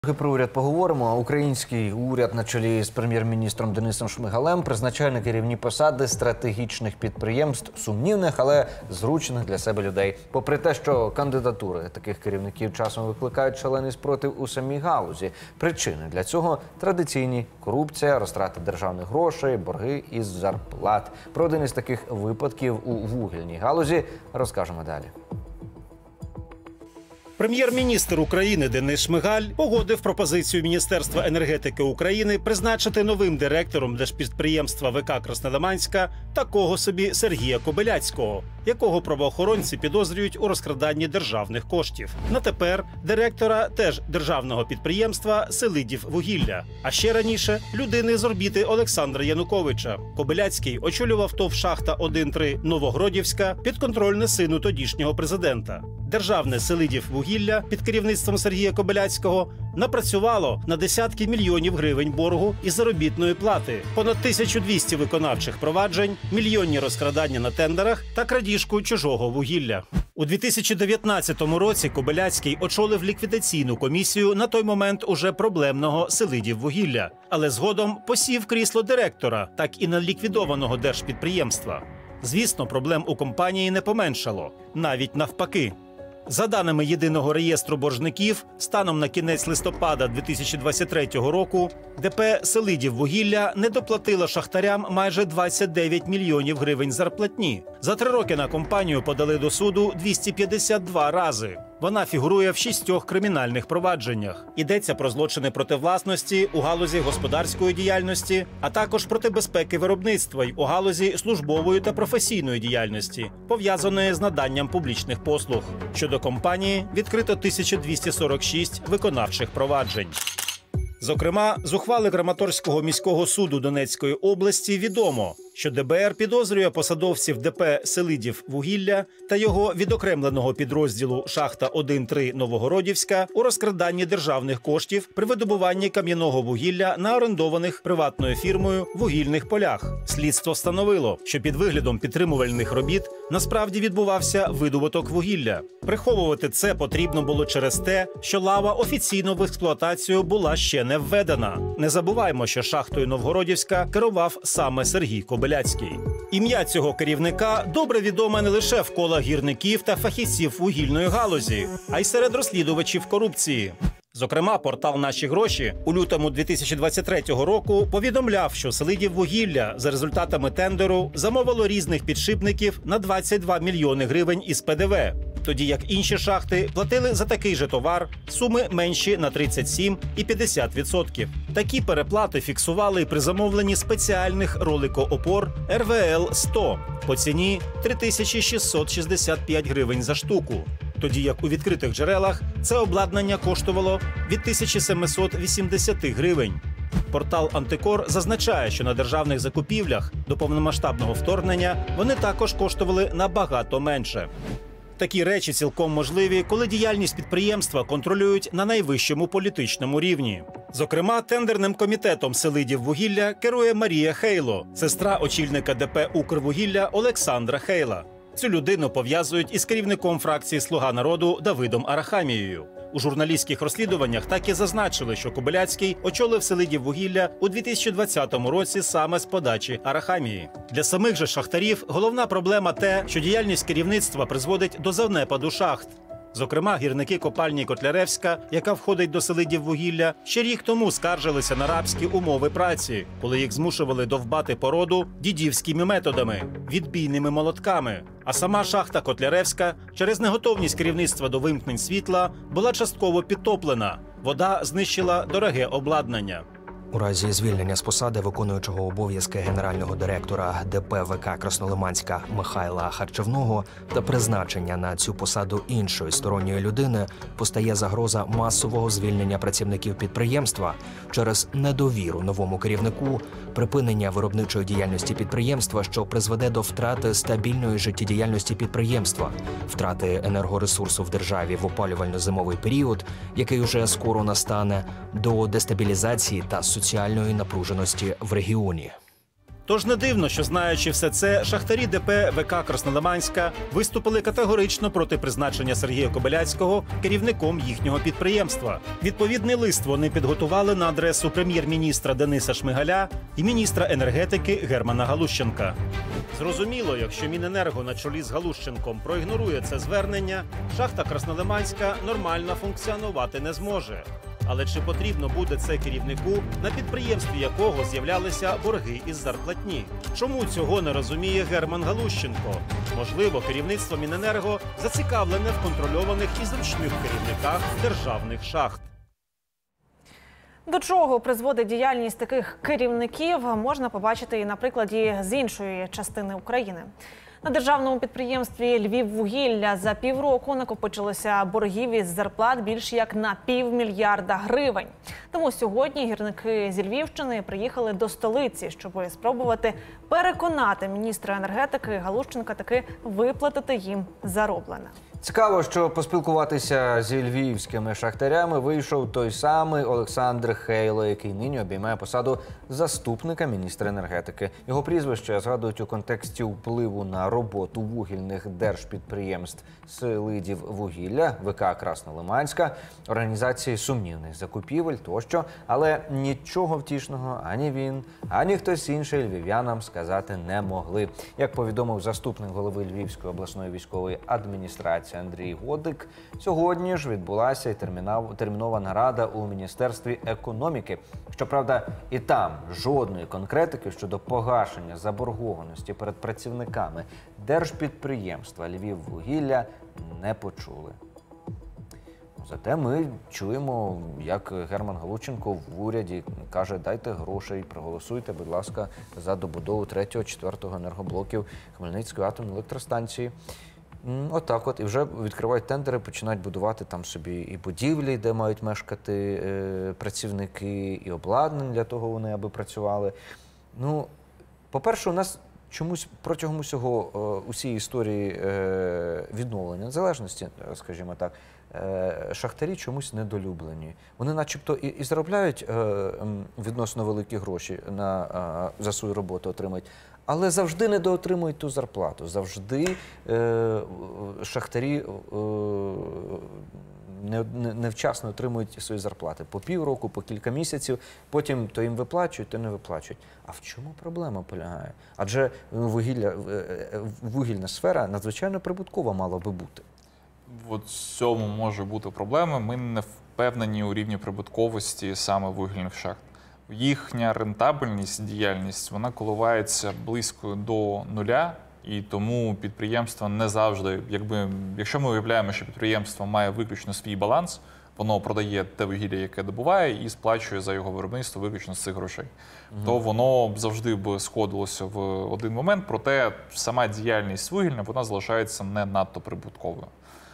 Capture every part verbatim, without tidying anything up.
Про уряд поговоримо. Український уряд на чолі з прем'єр-міністром Денисом Шмигалем призначає на керівні посади стратегічних підприємств сумнівних, але зручних для себе людей. Попри те, що кандидатури таких керівників часом викликають шалений спротив у самій галузі. Причини для цього традиційні – корупція, розтрата державних грошей, борги із зарплат. Про один із таких випадків у вугільній галузі розкажемо далі. Прем'єр-міністр України Денис Шмигаль погодив пропозицію Міністерства енергетики України призначити новим директором держпідприємства ВК «Краснолиманська» такого собі Сергія Кобиляцького, якого правоохоронці підозрюють у розкраданні державних коштів. На тепер директора теж державного підприємства «Селидіввугілля», а ще раніше людини з орбіти Олександра Януковича. Кобиляцький очолював ТОВ «Шахта один три Новогродівська», підконтрольне сину тодішнього президента. Державне «Селидіввугілля» під керівництвом Сергія Кобиляцького напрацювало на десятки мільйонів гривень боргу і заробітної плати, понад тисячу двісті виконавчих проваджень, мільйонні розкрадання на тендерах та крадіжку чужого вугілля. У дві тисячі дев'ятнадцятому році Кобиляцький очолив ліквідаційну комісію на той момент уже проблемного «Селидіввугілля», але згодом посів крісло директора, так і неліквідованого держпідприємства. Звісно, проблем у компанії не поменшало, навіть навпаки. За даними Єдиного реєстру боржників, станом на кінець листопада дві тисячі двадцять третього року ДП «Селидіввугілля» не доплатило шахтарям майже двадцять дев'ять мільйонів гривень зарплатні. За три роки на компанію подали до суду двісті п'ятдесят два рази. Вона фігурує в шістьох кримінальних провадженнях. Йдеться про злочини проти власності у галузі господарської діяльності, а також проти безпеки виробництва й у галузі службової та професійної діяльності, пов'язаної з наданням публічних послуг. Щодо компанії відкрито тисяча двісті сорок шість виконавчих проваджень. Зокрема, з ухвали Краматорського міського суду Донецької області відомо, що ДБР підозрює посадовців ДП «Селидіввугілля» та його відокремленого підрозділу «Шахта один три Новогродівська» у розкраданні державних коштів при видобуванні кам'яного вугілля на орендованих приватною фірмою вугільних полях. Слідство встановило, що під виглядом підтримувальних робіт насправді відбувався видобуток вугілля. Приховувати це потрібно було через те, що лава офіційно в експлуатацію була ще не введена. Не забуваємо, що шахтою Новгородівська керував саме Сергій Кобиляцький. Ім'я цього керівника добре відоме не лише в колах гірників та фахівців вугільної галузі, а й серед розслідувачів корупції. Зокрема, портал «Наші гроші» у лютому дві тисячі двадцять третього року повідомляв, що «Селидіввугілля» за результатами тендеру замовило різних підшипників на двадцять два мільйони гривень із ПДВ, тоді як інші шахти платили за такий же товар суми менші на тридцять сім і п'ятдесят відсотків. Такі переплати фіксували при замовленні спеціальних роликоопор ер ве ел сто по ціні три тисячі шістсот шістдесят п'ять гривень за штуку. Тоді як у відкритих джерелах це обладнання коштувало від тисячі сімсот вісімдесят гривень. Портал «Антикор» зазначає, що на державних закупівлях до повномасштабного вторгнення вони також коштували набагато менше. Такі речі цілком можливі, коли діяльність підприємства контролюють на найвищому політичному рівні. Зокрема, тендерним комітетом «Селидіввугілля» керує Марія Хейло, сестра очільника ДП «Укрвугілля» Олександра Хейла. Цю людину пов'язують із керівником фракції «Слуга народу» Давидом Арахамією. У журналістських розслідуваннях так і зазначили, що Кобиляцький очолив «Селидіввугілля» у дві тисячі двадцятому році саме з подачі Арахамії. Для самих же шахтарів головна проблема те, що діяльність керівництва призводить до занепаду шахт. Зокрема, гірники копальні «Котляревська», яка входить до «Селидіввугілля», ще рік тому скаржилися на рабські умови праці, коли їх змушували довбати породу дідівськими методами – відбійними молотками. А сама шахта «Котляревська» через неготовність керівництва до вимкнень світла була частково підтоплена. Вода знищила дороге обладнання. У разі звільнення з посади виконуючого обов'язки генерального директора ДП ВК «Краснолиманська» Михайла Харчевного та призначення на цю посаду іншої сторонньої людини постає загроза масового звільнення працівників підприємства через недовіру новому керівнику, припинення виробничої діяльності підприємства, що призведе до втрати стабільної життєдіяльності підприємства, втрати енергоресурсу в державі в опалювально-зимовий період, який уже скоро настане, до дестабілізації та соціальної напруженості в регіоні. Тож не дивно, що, знаючи все це, шахтарі ДП ВК «Краснолиманська» виступили категорично проти призначення Сергія Кобиляцького керівником їхнього підприємства. Відповідний лист вони підготували на адресу прем'єр-міністра Дениса Шмигаля і міністра енергетики Германа Галущенка. Зрозуміло, якщо Міненерго на чолі з Галущенком проігнорує це звернення, шахта «Краснолиманська» нормально функціонувати не зможе. Але чи потрібно буде це керівнику, на підприємстві якого з'являлися борги із зарплатні? Чому цього не розуміє Герман Галущенко? Можливо, керівництво Міненерго зацікавлене в контрольованих і зручних керівниках державних шахт. До чого призводить діяльність таких керівників, можна побачити і на прикладі з іншої частини України. На державному підприємстві «Львіввугілля» за півроку накопичилося боргів із зарплат більш як на півмільярда гривень. Тому сьогодні гірники зі Львівщини приїхали до столиці, щоб спробувати переконати міністра енергетики Галущенка таки виплатити їм зароблене. Цікаво, що поспілкуватися зі львівськими шахтарями вийшов той самий Олександр Хейло, який нині обіймає посаду заступника міністра енергетики. Його прізвище згадують у контексті впливу на роботу вугільних держпідприємств «Селидіввугілля», ВК «Краснолиманська», організації сумнівних закупівель тощо. Але нічого втішного ані він, ані хтось інший львів'янам сказати не могли. Як повідомив заступник голови Львівської обласної військової адміністрації Андрій Годик, сьогодні ж відбулася і термінова нарада у Міністерстві економіки. Щоправда, і там жодної конкретики щодо погашення заборгованості перед працівниками держпідприємства «Львіввугілля» не почули. Зате ми чуємо, як Герман Галущенко в уряді каже: дайте грошей, проголосуйте, будь ласка, за добудову третього, четвертого енергоблоків Хмельницької атомної електростанції. Отак от. І вже відкривають тендери, починають будувати там собі і будівлі, де мають мешкати е, працівники, і обладнання для того вони, аби працювали. Ну, по-перше, у нас чомусь протягом усього, е, усієї історії е, відновлення незалежності, скажімо так, е, шахтарі чомусь недолюблені. Вони начебто і, і заробляють е, відносно великі гроші на, е, за свою роботу отримують, але завжди недоотримують ту зарплату. Завжди е, шахтарі е, не, не, невчасно отримують свої зарплати. По півроку, по кілька місяців, потім то їм виплачують, то не виплачують. А в чому проблема полягає? Адже вугілля, вугільна сфера надзвичайно прибуткова мала би бути. От в цьому може бути проблема. Ми не впевнені у рівні прибутковості саме вугільних шахт. Їхня рентабельність, діяльність, вона коливається близько до нуля, і тому підприємство не завжди, якби, якщо ми уявляємо, що підприємство має виключно свій баланс, воно продає те вугілля, яке добуває, і сплачує за його виробництво виключно з цих грошей, угу. то воно завжди б сходилося в один момент, проте сама діяльність вугільна, вона залишається не надто прибутковою.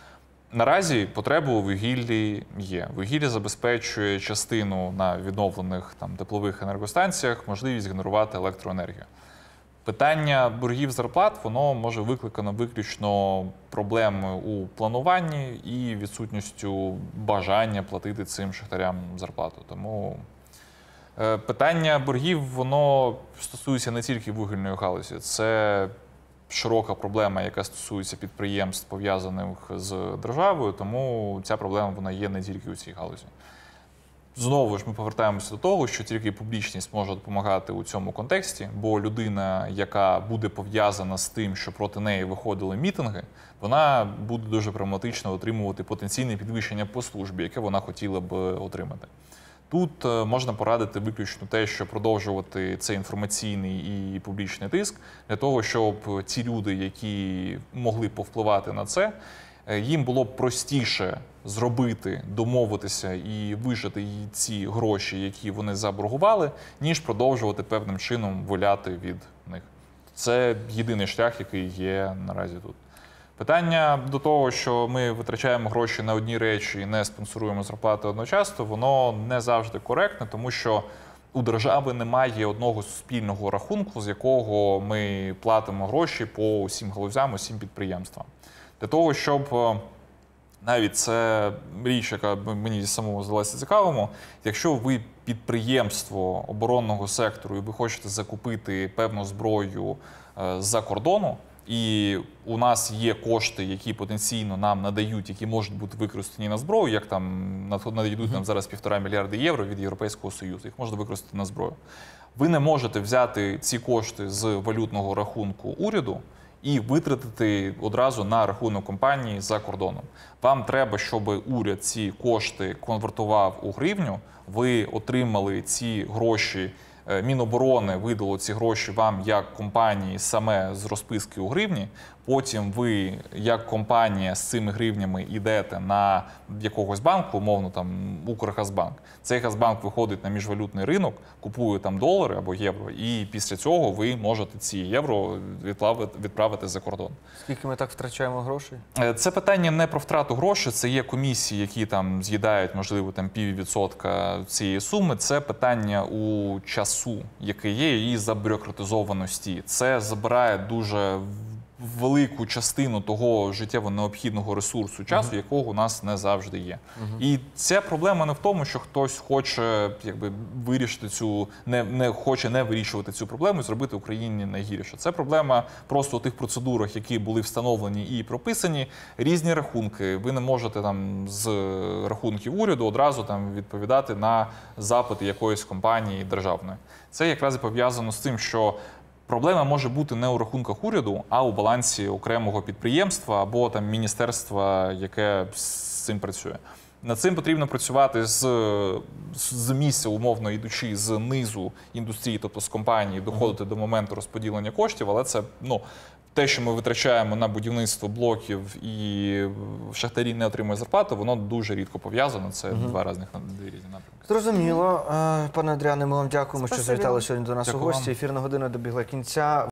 Наразі потреба у вугіллі є. Вугілля забезпечує частину на відновлених там, теплових енергостанціях можливість генерувати електроенергію. Питання боргів зарплат, воно може викликано виключно проблемою у плануванні і відсутністю бажання платити цим шахтарям зарплату. Тому е, питання боргів, воно стосується не тільки вугільної галузі. Це широка проблема, яка стосується підприємств, пов'язаних з державою, тому ця проблема вона є не тільки у цій галузі. Знову ж ми повертаємося до того, що тільки публічність може допомагати у цьому контексті, бо людина, яка буде пов'язана з тим, що проти неї виходили мітинги, вона буде дуже прагматично отримувати потенційне підвищення по службі, яке вона хотіла б отримати. Тут можна порадити виключно те, що продовжувати цей інформаційний і публічний тиск для того, щоб ці люди, які могли повпливати на це, їм було б простіше зробити, домовитися і вижити ці гроші, які вони заборгували, ніж продовжувати певним чином виляти від них. Це єдиний шлях, який є наразі тут. Питання до того, що ми витрачаємо гроші на одні речі і не спонсоруємо зарплати одночасно, воно не завжди коректне, тому що у держави немає одного спільного рахунку, з якого ми платимо гроші по усім галузям, усім підприємствам. Для того, щоб Навіть це річ, яка мені самому здалася цікавому. Якщо ви підприємство оборонного сектору і ви хочете закупити певну зброю з-за кордону, і у нас є кошти, які потенційно нам надають, які можуть бути використані на зброю, як там надійдуть нам зараз півтора мільярди євро від Європейського Союзу, їх можна використати на зброю. Ви не можете взяти ці кошти з валютного рахунку уряду і витратити одразу на рахунок компанії за кордоном. Вам треба, щоб уряд ці кошти конвертував у гривню, ви отримали ці гроші, Міноборони видало ці гроші вам як компанії саме з розписки у гривні, потім ви як компанія з цими гривнями йдете на якогось банку, умовно там Укргазбанк. Цей Газбанк виходить на міжвалютний ринок, купує там долари або євро, і після цього ви можете ці євро відправити за кордон. Скільки ми так втрачаємо грошей? Це питання не про втрату грошей, це є комісії, які там з'їдають, можливо, там піввідсотка цієї суми. Це питання у часу, який є, і забюрократизованості. Це забирає дуже велику частину того життєво необхідного ресурсу часу, uh-huh. якого у нас не завжди є. Uh-huh. І ця проблема не в тому, що хтось хоче якби вирішити цю, не, не хоче не вирішувати цю проблему і зробити Україні найгірше. Це проблема просто у тих процедурах, які були встановлені і прописані. Різні рахунки. Ви не можете там з рахунків уряду одразу там відповідати на запити якоїсь компанії державної. Це якраз і пов'язано з тим, що проблема може бути не у рахунках уряду, а у балансі окремого підприємства або там міністерства, яке з цим працює. Над цим потрібно працювати з, з місця, умовно йдучи з низу індустрії, тобто з компанії, доходити до моменту розподілення коштів, але це, ну, те, що ми витрачаємо на будівництво блоків і шахтарі не отримують зарплату, воно дуже рідко пов'язано. Це угу. два різних дві різні напрямки. Зрозуміло. Пане Андріане, ми вам дякуємо, Спасибі. що завітали сьогодні до нас у Дякую гості. вам. Ефірна година добігла кінця.